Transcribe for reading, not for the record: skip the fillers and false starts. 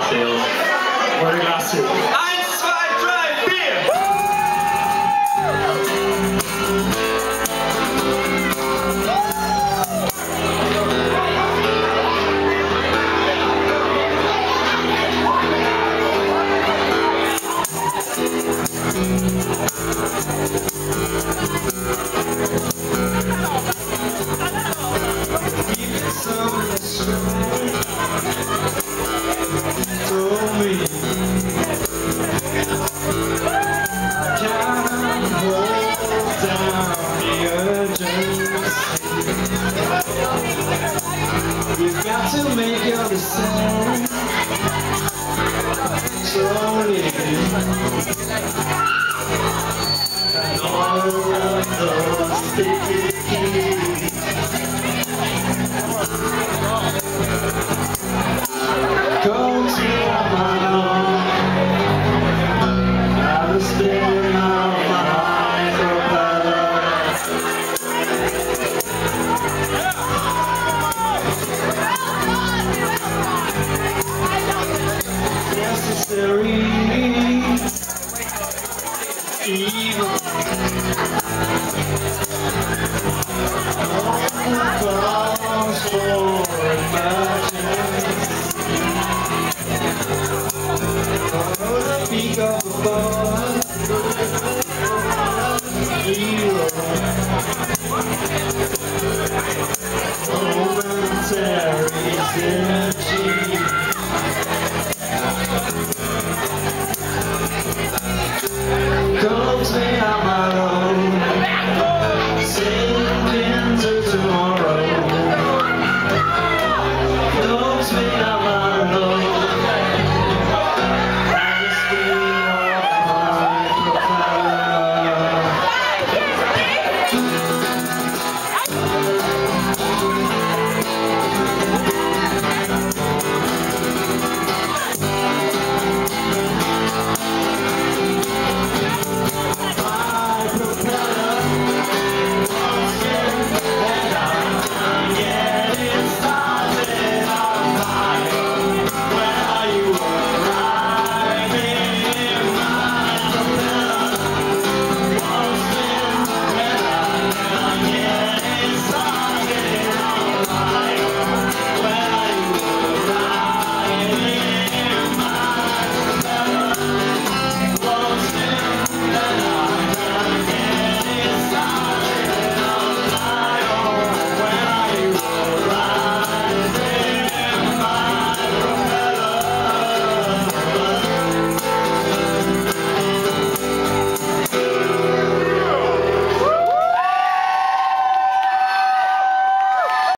Sales. What a Glasses. 1, 2, 3, Bier! You've got to make your decision slowly. And all of those sticky keys. Go to my mind. Now the spin of my propeller. Necessary evil. Calls for emergency. Oh, the peak of the ball. Hero. Momentary energy.